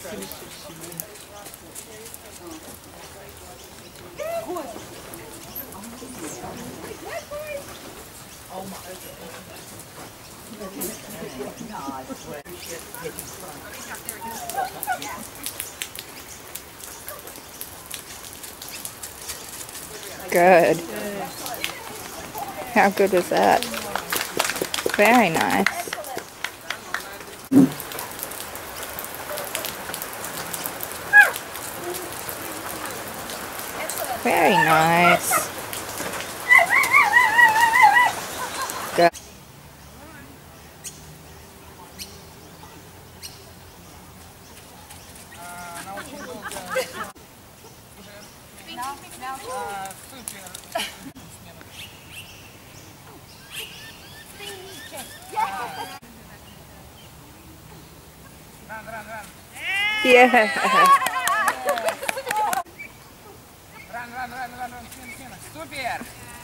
Good. How good was that? Very nice. Very nice. Good. Yeah. Ран, смена. Супер!